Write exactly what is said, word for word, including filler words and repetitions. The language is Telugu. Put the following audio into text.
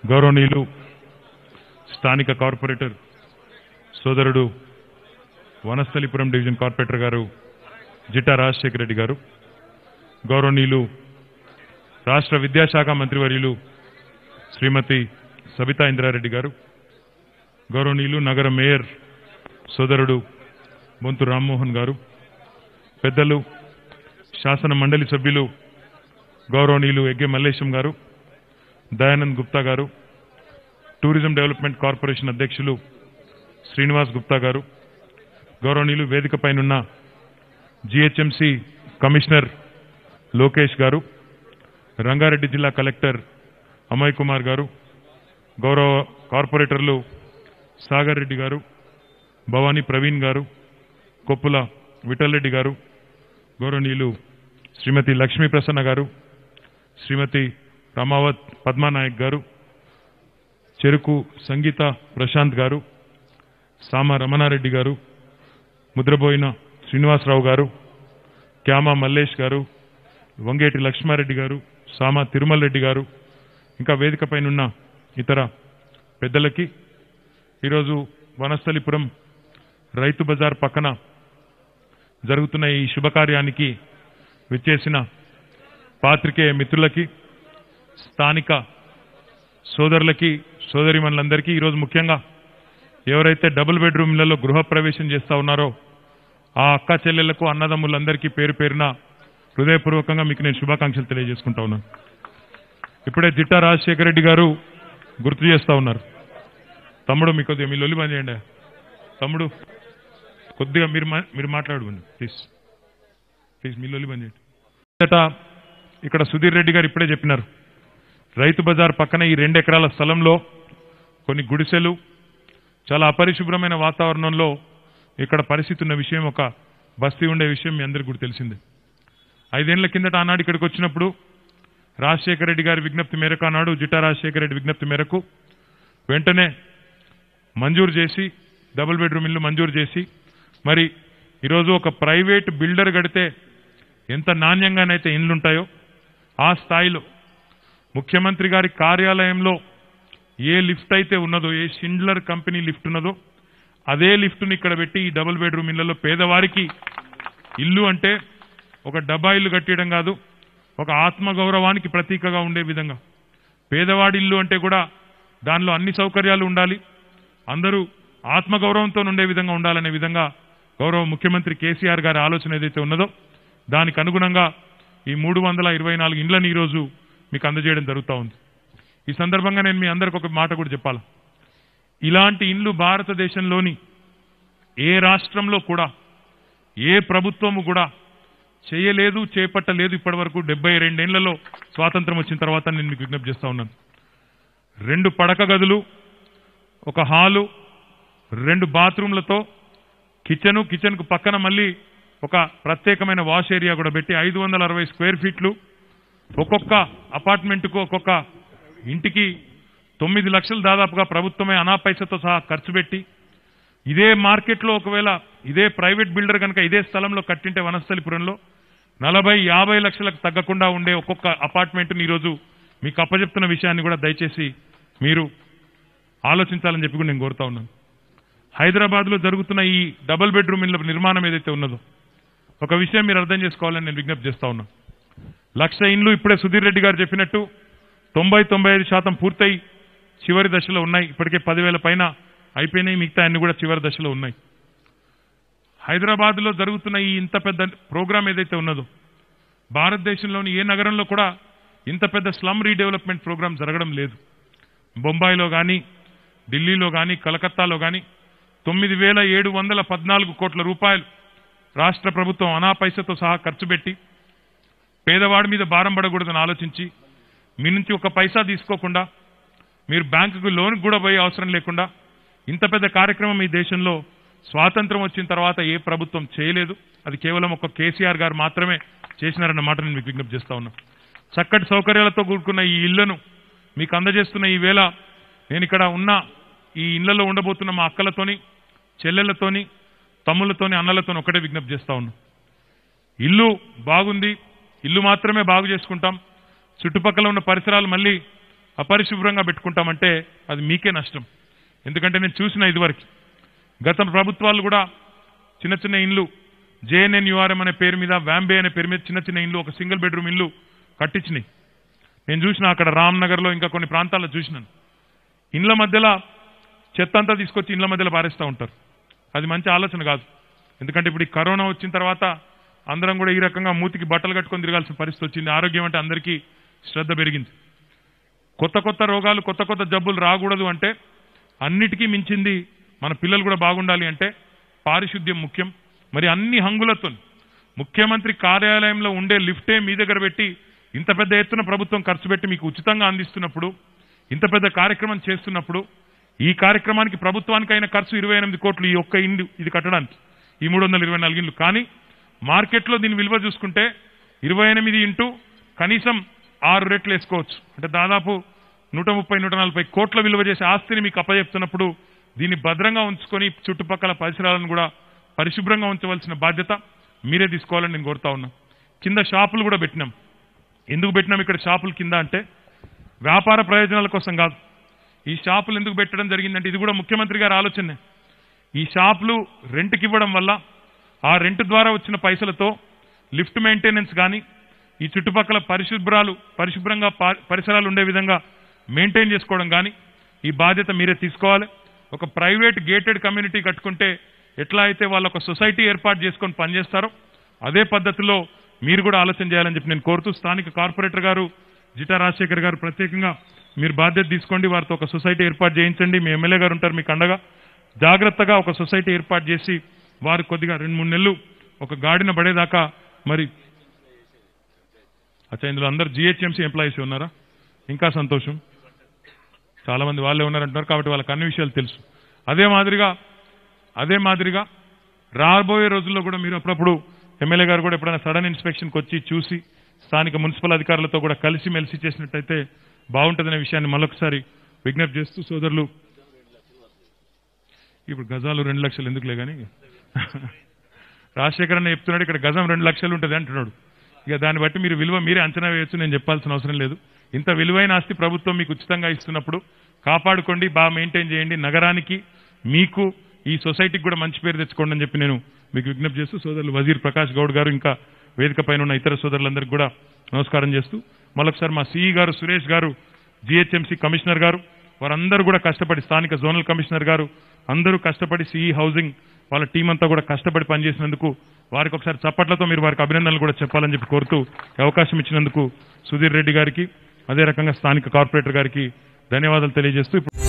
గౌరవనీయులు స్థానిక కార్పొరేటర్ సోదరుడు వనస్థలిపురం డివిజన్ కార్పొరేటర్ గారు జిట్టా రాజశేఖర రెడ్డి గారు, గౌరవనీయులు రాష్ట్ర విద్యాశాఖ మంత్రివర్యులు శ్రీమతి సబితా ఇంద్రారెడ్డి గారు, గౌరవనీయులు నగర మేయర్ సోదరుడు బొంతు రామ్మోహన్ గారు, పెద్దలు శాసన మండలి సభ్యులు గౌరవనీయులు ఎగ్గే మల్లేశం గారు, దయానంద్ గుప్తా గారు, టూరిజం డెవలప్మెంట్ కార్పొరేషన్ అధ్యక్షులు శ్రీనివాస్ గుప్తా గారు, గౌరవనీయులు వేదిక పైనున్న జీహెచ్ఎంసీ కమిషనర్ లోకేష్ గారు, రంగారెడ్డి జిల్లా కలెక్టర్ అమయ్ కుమార్ గారు, గౌరవ కార్పొరేటర్లు సాగర్ రెడ్డి గారు, భవానీ ప్రవీణ్ గారు, కొప్పుల విఠల్ రెడ్డి గారు, గౌరవనీయులు శ్రీమతి లక్ష్మీ ప్రసన్న గారు, శ్రీమతి రమావత్ పద్మానాయక్ గారు, చెరుకు సంగీత ప్రశాంత్ గారు, సామ రమణారెడ్డి గారు, ముద్రబోయిన శ్రీనివాసరావు గారు, క్యామా మల్లేష్ గారు, వంగేటి లక్ష్మారెడ్డి గారు, సామ తిరుమల్ రెడ్డి గారు, ఇంకా వేదిక పైనున్న ఇతర పెద్దలకి ఈరోజు వనస్థలిపురం రైతు బజార్ పక్కన జరుగుతున్న ఈ శుభకార్యానికి విచ్చేసిన పాత్రికేయ మిత్రులకి, స్థానిక సోదరులకి, సోదరిమణులందరికీ, ఈరోజు ముఖ్యంగా ఎవరైతే డబుల్ బెడ్రూమ్లలో గృహప్రవేశం చేస్తా ఉన్నారో ఆ అక్క చెల్లెళ్లకు, అన్నదమ్ములందరికీ పేరు పేరున హృదయపూర్వకంగా మీకు నేను శుభాకాంక్షలు తెలియజేసుకుంటా ఉన్నాను. ఇప్పుడే జిట్టా రాజశేఖర రెడ్డి గారు గుర్తు చేస్తా ఉన్నారు. తమ్ముడు మీ కొద్దిగా మీ లొల్లి బంద్ చేయండి. తమ్ముడు కొద్దిగా మీరు మీరు మాట్లాడుకోండి ప్లీజ్ ప్లీజ్ మీ లొల్లి బంద్ చేయండి. ఇక్కడ సుధీర్ రెడ్డి గారు ఇప్పుడే చెప్పినారు, రైతు బజార్ పక్కన ఈ రెండు ఎకరాల స్థలంలో కొన్ని గుడిసెలు, చాలా అపరిశుభ్రమైన వాతావరణంలో ఇక్కడ పరిస్థితి ఉన్న విషయం, ఒక బస్తీ ఉండే విషయం మీ అందరికీ కూడా తెలిసిందే. ఐదేళ్ల కిందట ఆనాడు ఇక్కడికి వచ్చినప్పుడు రాజశేఖర రెడ్డి గారి విజ్ఞప్తి మేరకు, ఆనాడు జిట్టా రాజశేఖర రెడ్డి విజ్ఞప్తి మేరకు వెంటనే మంజూరు చేసి, డబుల్ బెడ్రూమ్ ఇల్లు మంజూరు చేసి, మరి ఈరోజు ఒక ప్రైవేట్ బిల్డర్ కడితే ఎంత నాణ్యంగానైతే ఇండ్లుంటాయో ఆ స్థాయిలో ముఖ్యమంత్రి గారి కార్యాలయంలో ఏ లిఫ్ట్ అయితే ఉన్నదో, ఏ షిండ్లర్ కంపెనీ లిఫ్ట్ ఉన్నదో అదే లిఫ్ట్ను ఇక్కడ పెట్టి ఈ డబుల్ బెడ్రూమ్ ఇళ్లలో పేదవారికి ఇల్లు అంటే ఒక డబ్బా ఇల్లు కట్టడం కాదు, ఒక ఆత్మగౌరవానికి ప్రతీకగా ఉండే విధంగా, పేదవాడి ఇల్లు అంటే కూడా దానిలో అన్ని సౌకర్యాలు ఉండాలి, అందరూ ఆత్మగౌరవంతో ఉండే విధంగా ఉండాలనే విధంగా గౌరవ ముఖ్యమంత్రి కేసీఆర్ గారి ఆలోచన ఏదైతే ఉన్నదో దానికి అనుగుణంగా ఈ మూడు వందల ఇరవై నాలుగు ఇండ్లని ఈరోజు మీకు అందజేయడం జరుగుతూ ఉంది. ఈ సందర్భంగా నేను మీ అందరికి ఒక మాట కూడా చెప్పాలి. ఇలాంటి ఇండ్లు భారతదేశంలోని ఏ రాష్ట్రంలో కూడా, ఏ ప్రభుత్వము కూడా చేయలేదు, చేపట్టలేదు ఇప్పటి వరకు. డెబ్బై రెండేళ్లలో స్వాతంత్రం వచ్చిన తర్వాత నేను మీకు విజ్ఞప్తి చేస్తా ఉన్నాను. రెండు పడక గదులు, ఒక హాలు, రెండు బాత్రూంలతో కిచెను, కిచెన్ కు పక్కన మళ్ళీ ఒక ప్రత్యేకమైన వాష్ ఏరియా కూడా పెట్టి ఐదు వందల అరవై స్క్వేర్ ఫీట్లు, ఒక్కొక్క అపార్ట్మెంట్కు, ఒక్కొక్క ఇంటికి తొమ్మిది లక్షలు దాదాపుగా ప్రభుత్వమే అనాపైసతో సహా ఖర్చు పెట్టి, ఇదే మార్కెట్లో ఒకవేళ ఇదే ప్రైవేట్ బిల్డర్ కనుక ఇదే స్థలంలో కట్టింటే వనస్థలిపురంలో నలభై యాభై లక్షలకు తగ్గకుండా ఉండే ఒక్కొక్క అపార్ట్మెంట్ని ఈరోజు మీకు అప్పచెప్తున్న విషయాన్ని కూడా దయచేసి మీరు ఆలోచించాలని చెప్పి కూడా నేను కోరుతా ఉన్నాను. హైదరాబాద్లో జరుగుతున్న ఈ డబుల్ బెడ్రూమ్ ఇళ్ల నిర్మాణం ఏదైతే ఉన్నదో ఒక విషయం మీరు అర్థం చేసుకోవాలని నేను విజ్ఞప్తి చేస్తా ఉన్నాను. లక్ష ఇండ్లు ఇప్పుడే సుధీర్ రెడ్డి గారు చెప్పినట్టు తొంభై తొంభై ఐదు శాతం పూర్తయి చివరి దశలో ఉన్నాయి. ఇప్పటికే పదివేల పైన అయిపోయినాయి, మిగతా అన్ని కూడా చివరి దశలో ఉన్నాయి. హైదరాబాద్లో జరుగుతున్న ఈ ఇంత పెద్ద ప్రోగ్రాం ఏదైతే ఉన్నదో భారతదేశంలోని ఏ నగరంలో కూడా ఇంత పెద్ద స్లమ్ రీడెవలప్మెంట్ ప్రోగ్రాం జరగడం లేదు. బొంబాయిలో కానీ, ఢిల్లీలో కానీ, కలకత్తాలో కానీ తొమ్మిది వేల ఏడు వందల పద్నాలుగు కోట్ల రూపాయలు రాష్ట్ర ప్రభుత్వం అనాపైసతో సహా ఖర్చు పెట్టి పేదవాడి మీద భారం పడకూడదని ఆలోచించి, మీ నుంచి ఒక పైసా తీసుకోకుండా, మీరు బ్యాంకుకు లోన్ కూడా పోయే అవసరం లేకుండా ఇంత పెద్ద కార్యక్రమం ఈ దేశంలో స్వాతంత్రం వచ్చిన తర్వాత ఏ ప్రభుత్వం చేయలేదు. అది కేవలం ఒక కేసీఆర్ గారు మాత్రమే చేసినారన్న మాట నేను మీకు విజ్ఞప్తి చేస్తా ఉన్నా. చక్కటి సౌకర్యాలతో కూడుకున్న ఈ ఇళ్లను మీకు అందజేస్తున్న ఈ వేళ నేను ఇక్కడ ఉన్న ఈ ఇళ్లలో ఉండబోతున్న మా అక్కలతోని, చెల్లెళ్లతోని, తమ్ముళ్లతోని, అన్నలతోని ఒకటే విజ్ఞప్తి చేస్తా ఉన్నా. ఇల్లు బాగుంది, ఇల్లు మాత్రమే బాగు చేసుకుంటాం, చుట్టుపక్కల ఉన్న పరిసరాలు మళ్ళీ అపరిశుభ్రంగా పెట్టుకుంటామంటే అది మీకే నష్టం. ఎందుకంటే నేను చూసిన ఇదివరకు గత ప్రభుత్వాలు కూడా చిన్న చిన్న ఇండ్లు జేఎన్ఎన్యూఆర్ఎం అనే పేరు మీద వ్యాంబే అనే పేరు మీద చిన్న చిన్న ఇండ్లు ఒక సింగిల్ బెడ్రూమ్ ఇల్లు కట్టించినాయి. నేను చూసిన అక్కడ రామ్నగర్లో ఇంకా కొన్ని ప్రాంతాల్లో చూసినాను. ఇండ్ల మధ్యలో చెత్త అంతా తీసుకొచ్చి ఇండ్ల మధ్యలో పారేస్తూ ఉంటారు. అది మంచి ఆలోచన కాదు. ఎందుకంటే ఇప్పుడు ఈ కరోనా వచ్చిన తర్వాత అందరం కూడా ఈ రకంగా మూతికి బట్టలు కట్టుకొని తిరగాల్సిన పరిస్థితి వచ్చింది. ఆరోగ్యం అంటే అందరికీ శ్రద్ధ పెరిగింది. కొత్త కొత్త రోగాలు కొత్త కొత్త జబ్బులు రాకూడదు అంటే అన్నిటికీ మించింది మన పిల్లలు కూడా బాగుండాలి అంటే పారిశుద్ధ్యం ముఖ్యం. మరి అన్ని హంగులతో ముఖ్యమంత్రి కార్యాలయంలో ఉండే లిఫ్టే మీ దగ్గర పెట్టి ఇంత పెద్ద ఎత్తున ప్రభుత్వం ఖర్చు పెట్టి మీకు ఉచితంగా అందిస్తున్నప్పుడు, ఇంత పెద్ద కార్యక్రమం చేస్తున్నప్పుడు, ఈ కార్యక్రమానికి ప్రభుత్వానికి అయిన ఖర్చు ఇరవై ఎనిమిది కోట్లు ఈ ఒక్క ఇండ్లు ఇది కట్టడానికి, ఈ మూడు వందల ఇరవై నాలుగు ఇండ్లు. కానీ మార్కెట్లో దీని విలువ చూసుకుంటే ఇరవై ఎనిమిది ఇంటూ కనీసం ఆరు రెట్లు వేసుకోవచ్చు. అంటే దాదాపు నూట ముప్పై నూట నలభై కోట్ల విలువ చేసే ఆస్తిని మీకు అప్పచెప్తున్నప్పుడు దీన్ని భద్రంగా ఉంచుకొని చుట్టుపక్కల పరిసరాలను కూడా పరిశుభ్రంగా ఉంచవలసిన బాధ్యత మీరే తీసుకోవాలని నేను కోరుతా ఉన్నా. కింద షాపులు కూడా పెట్టినాం. ఎందుకు పెట్టినాం ఇక్కడ షాపులు కింద అంటే వ్యాపార ప్రయోజనాల కోసం కాదు. ఈ షాపులు ఎందుకు పెట్టడం జరిగిందంటే ఇది కూడా ముఖ్యమంత్రి గారి ఆలోచనే. ఈ షాపులు రెంట్కి ఇవ్వడం వల్ల ఆ రెంట్ ద్వారా వచ్చిన పైసలతో లిఫ్ట్ మెయింటెనెన్స్ కానీ ఈ చుట్టుపక్కల పరిశుభ్రాలు పరిశుభ్రంగా పరిసరాలు ఉండే విధంగా మెయింటైన్ చేసుకోవడం కానీ ఈ బాధ్యత మీరే తీసుకోవాలి. ఒక ప్రైవేట్ గేటెడ్ కమ్యూనిటీ కట్టుకుంటే ఎట్లా అయితే వాళ్ళు ఒక సొసైటీ ఏర్పాటు చేసుకొని పనిచేస్తారో అదే పద్ధతిలో మీరు కూడా ఆలోచన చేయాలని చెప్పి నేను కోరుతూ, స్థానిక కార్పొరేటర్ గారు జిటా రాజశేఖర్ గారు ప్రత్యేకంగా మీరు బాధ్యత తీసుకోండి. వారితో ఒక సొసైటీ ఏర్పాటు చేయించండి. మీ ఎమ్మెల్యే గారు ఉంటారు మీకు అండగా. జాగ్రత్తగా ఒక సొసైటీ ఏర్పాటు చేసి వారు కొద్దిగా రెండు మూడు నెలలు ఒక గాడిన పడేదాకా మరి అచ్చా ఇందులో అందరు జిహెచ్ఎంసీ ఎంప్లాయీస్ ఉన్నారా? ఇంకా సంతోషం. చాలా మంది వాళ్ళే ఉన్నారంటున్నారు కాబట్టి వాళ్ళకి అన్ని విషయాలు తెలుసు. అదే మాదిరిగా అదే మాదిరిగా రాబోయే రోజుల్లో కూడా మీరు అప్పుడప్పుడు ఎమ్మెల్యే గారు కూడా ఎప్పుడైనా సడన్ ఇన్స్పెక్షన్కి వచ్చి చూసి స్థానిక మున్సిపల్ అధికారులతో కూడా కలిసి మెలిసి చేసినట్టయితే బాగుంటుందనే విషయాన్ని మరొకసారి విజ్ఞప్తి చేస్తూ, సోదరులు ఇప్పుడు గజాలు రెండు లక్షలు ఎందుకులే కానీ రాజశేఖర్ అన్న చెప్తున్నాడు ఇక్కడ గజం రెండు లక్షలు ఉంటుంది అంటున్నాడు. ఇక దాన్ని బట్టి మీరు విలువ మీరే అంచనా వేయచ్చు, నేను చెప్పాల్సిన అవసరం లేదు. ఇంత విలువైన ఆస్తి ప్రభుత్వం మీకు ఉచితంగా ఇస్తున్నప్పుడు కాపాడుకోండి, బాగా మెయింటైన్ చేయండి. నగరానికి మీకు ఈ సొసైటీకి కూడా మంచి పేరు తెచ్చుకోండి అని చెప్పి నేను మీకు విజ్ఞప్తి చేస్తూ, సోదరులు వజీర్ ప్రకాష్ గౌడ్ గారు ఇంకా వేదిక పైన ఉన్న ఇతర సోదరులందరికీ కూడా నమస్కారం చేస్తూ, మరొకసారి మా సిఈ గారు సురేష్ గారు, జిహెచ్ఎంసీ కమిషనర్ గారు వారందరూ కూడా కష్టపడి, స్థానిక జోనల్ కమిషనర్ గారు అందరూ కష్టపడి, సిఈ హౌసింగ్ వాళ్ళ టీం అంతా కూడా కష్టపడి పనిచేసినందుకు వారికి ఒకసారి చప్పట్లతో మీరు వారికి అభినందనలు కూడా చెప్పాలని చెప్పి కోరుతూ, అవకాశం ఇచ్చినందుకు సుధీర్ రెడ్డి గారికి అదే రకంగా స్థానిక కార్పొరేటర్ గారికి ధన్యవాదాలు తెలియజేస్తూ